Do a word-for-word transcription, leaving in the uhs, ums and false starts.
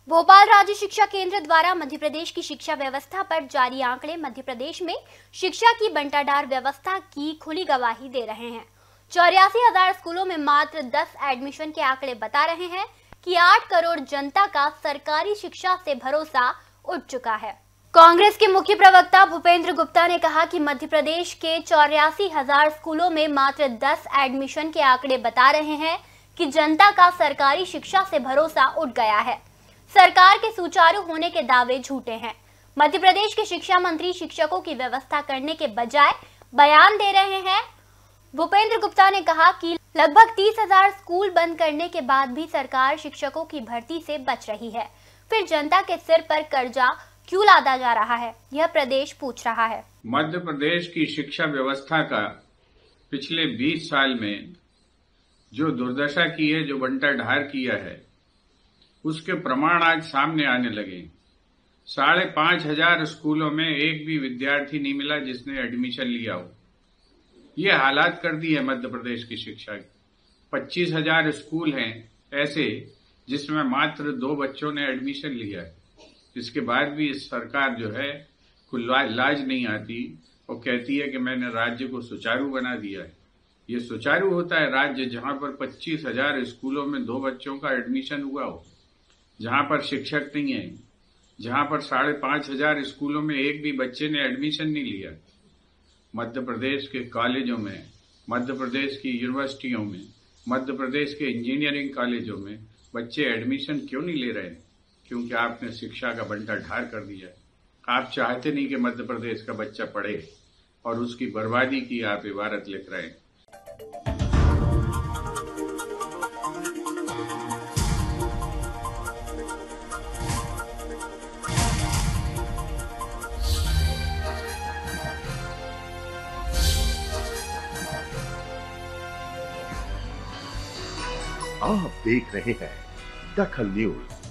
भोपाल राज्य शिक्षा केंद्र द्वारा मध्य प्रदेश की शिक्षा व्यवस्था पर जारी आंकड़े मध्य प्रदेश में शिक्षा की बंटाढार व्यवस्था की खुली गवाही दे रहे हैं। चौरासी हजार स्कूलों में मात्र दस एडमिशन के आंकड़े बता रहे हैं कि आठ करोड़ जनता का सरकारी शिक्षा से भरोसा उठ चुका है। कांग्रेस के मुख्य प्रवक्ता भूपेंद्र गुप्ता ने कहा कि मध्य प्रदेश के चौरासी हजार स्कूलों में मात्र दस एडमिशन के आंकड़े बता रहे हैं कि जनता का सरकारी शिक्षा से भरोसा उठ गया है। सरकार के सुचारू होने के दावे झूठे हैं। मध्य प्रदेश के शिक्षा मंत्री शिक्षकों की व्यवस्था करने के बजाय बयान दे रहे हैं। भूपेंद्र गुप्ता ने कहा कि लगभग तीस हजार स्कूल बंद करने के बाद भी सरकार शिक्षकों की भर्ती से बच रही है, फिर जनता के सिर पर कर्जा क्यों लादा जा रहा है, यह प्रदेश पूछ रहा है। मध्य प्रदेश की शिक्षा व्यवस्था का पिछले बीस साल में जो दुर्दशा की है, जो बंटाढार किया है, उसके प्रमाण आज सामने आने लगे। साढ़े पांच हजार स्कूलों में एक भी विद्यार्थी नहीं मिला जिसने एडमिशन लिया हो। ये हालात कर दी है मध्य प्रदेश की शिक्षा की। पच्चीस हजार स्कूल हैं ऐसे जिसमें मात्र दो बच्चों ने एडमिशन लिया है। इसके बाद भी इस सरकार जो है कोई लाज नहीं आती और कहती है कि मैंने राज्य को सुचारू बना दिया है। ये सुचारू होता है राज्य जहां पर पच्चीस हजार स्कूलों में दो बच्चों का एडमिशन हुआ हो, जहां पर शिक्षक नहीं है, जहां पर साढ़े पांच हजार स्कूलों में एक भी बच्चे ने एडमिशन नहीं लिया। मध्य प्रदेश के कॉलेजों में, मध्य प्रदेश की यूनिवर्सिटियों में, मध्य प्रदेश के इंजीनियरिंग कॉलेजों में बच्चे एडमिशन क्यों नहीं ले रहे हैं? क्योंकि आपने शिक्षा का बंटाढार कर दिया है। आप चाहते नहीं कि मध्य प्रदेश का बच्चा पढ़े और उसकी बर्बादी की आप इबारत लिख रहे हैं। आप देख रहे हैं दखल न्यूज।